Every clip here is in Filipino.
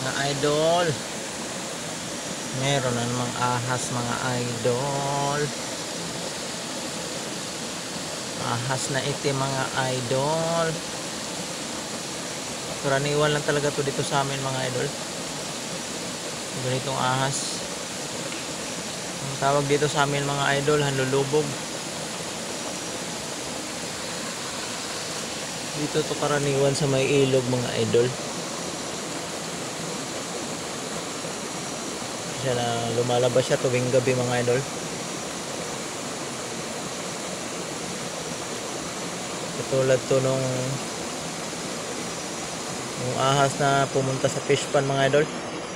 Mga idol, meron na namang ahas mga idol. Ahas na itim mga idol. Karaniwan lang talaga to dito sa amin mga idol. Ganitong ahas. Ang tawag dito sa amin mga idol, hanlulubog. Dito to karaniwan sa may ilog mga idol. Siya na lumalabas siya tuwing gabi mga idol. Katulad to nung ahas na pumunta sa fish pan mga idol.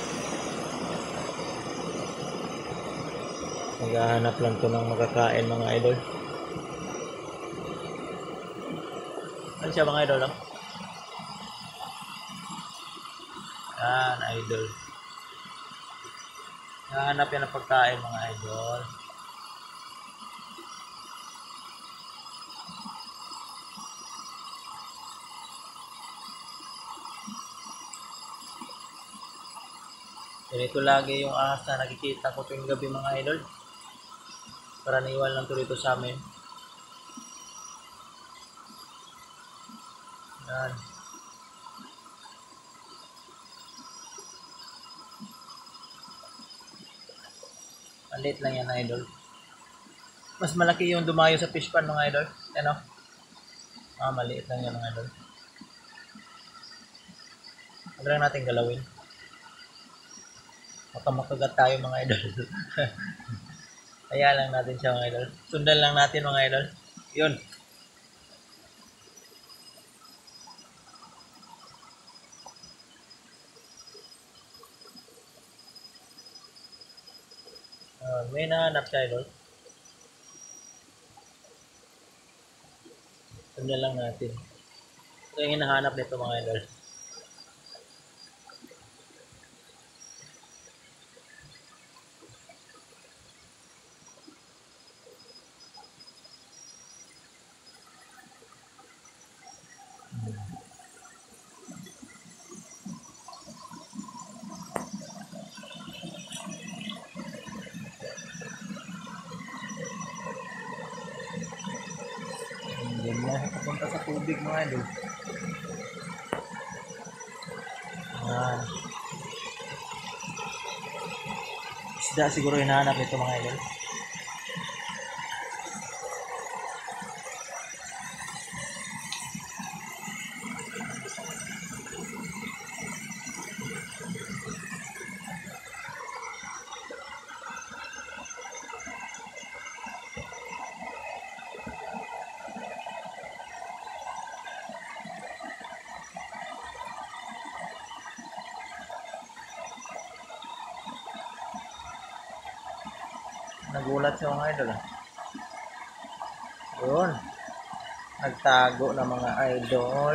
Naghahanap lang to ng makakain mga idol. Ano siya mga idol? Oh? Yan idol. Naghahanap yan ng pagkain mga idol. Ganito lagi yung ahas na nakikita ko tuwing gabi mga idol. Karaniwan lang to dito sa amin. Yan. Maliit lang yan idol. Mas malaki yung dumayo sa fish pan mga idol. Ano? Maliit lang yan mga idol. Huwag lang natin galawin. Baka makagat tayo mga idol. Kaya lang natin siya mga idol. Sundan lang natin mga idol. Yun. May nahanap siya idol. Sundan lang natin. Ito yung hinahanap nito mga idol. Hindi mo papunta sa tubig mga idol. Isda siguro hinahanap nito mga idol. Nagulat siya mga idol. Yun. Nagtago na mga idol.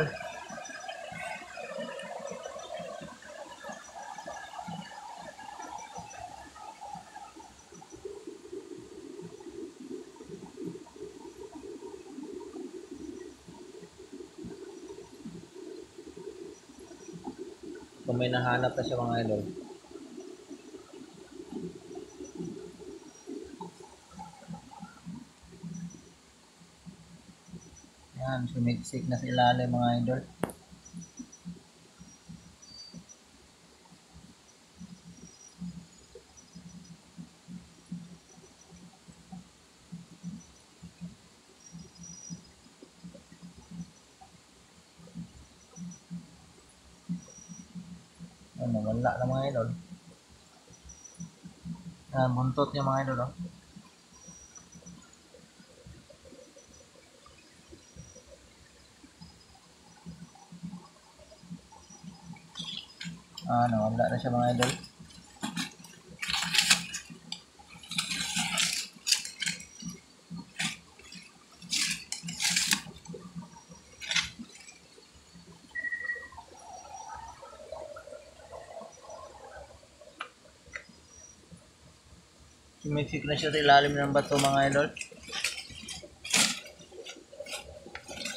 Kung may nahanap na siya mga idol. Yan, sumiksik na sa ilalim mga idol. Ano, wala na mga idol. Yan, buntot niya mga idol. Oh. Wala na siya mga idol. Sumiksik na siya sa ilalim ng bato mga idol.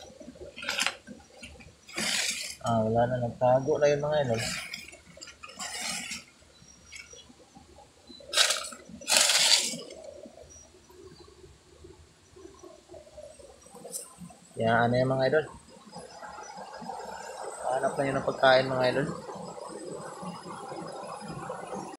Wala na, nagtago na yun mga idol. Kaya ano yan mga idol. Hanap na yun ng pagkain mga idol.